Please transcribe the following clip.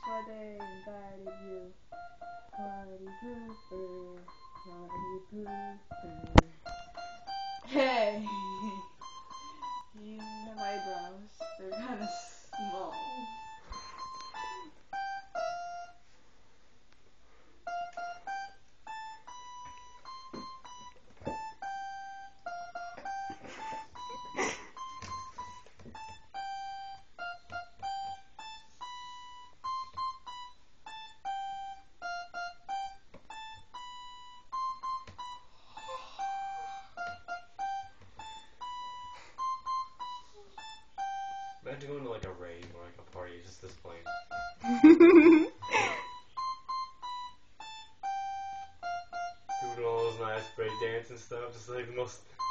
birthday invited you. Party pooper, party pooper. Hey! You have eyebrows. They're kind of small. Imagine going to like a rave or like a party, just this playing. Doing all those nice break dance and stuff, just like the most